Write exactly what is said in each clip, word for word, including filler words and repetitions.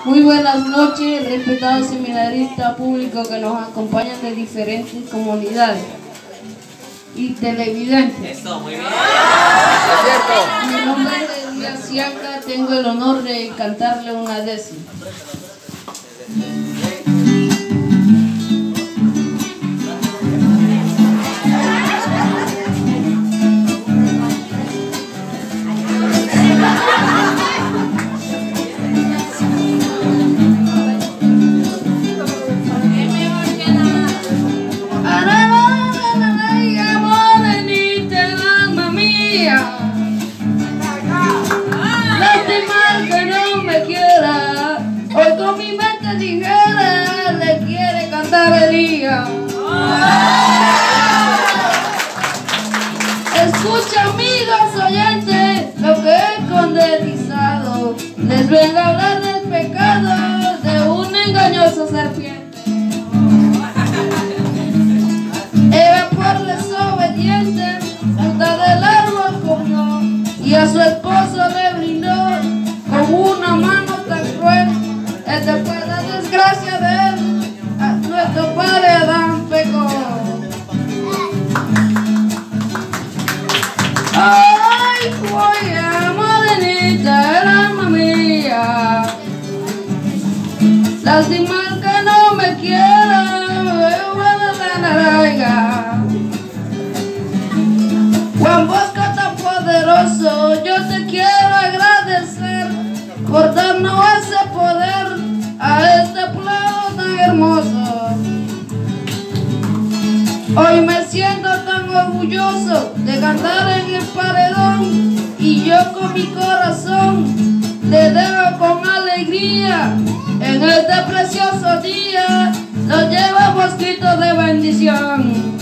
Muy buenas noches, respetados seminaristas públicos que nos acompañan de diferentes comunidades y televidentes. Eso, muy bien. Mi nombre es Elías Siaca, tengo el honor de cantarle una décima. Lástima que no me quiera, hoy con mi mente ligera le quiere cantar Elías. Escucha, amigos oyentes, lo que he condensado, les vengo a hablar del pecado de una engañosa serpiente. Eva, por desobediente, fruta del árbol comió y a su esposo le brindó con una mano tan cruel. Esta fue la desgracia de él, a nuestro padre Adán pecó. Ay, joya morenita, el alma mía, lástima que no me quiera, Juan Bosco tan poderoso, yo te quiero agradecer por darnos ese poder a este pueblo tan hermoso. Hoy me siento tan orgulloso de cantar en el paredón y yo con mi corazón le dejo con alegría. En este precioso día lo llevamos gritos de bendición.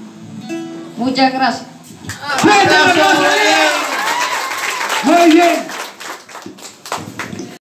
Muchas gracias. Muy bien.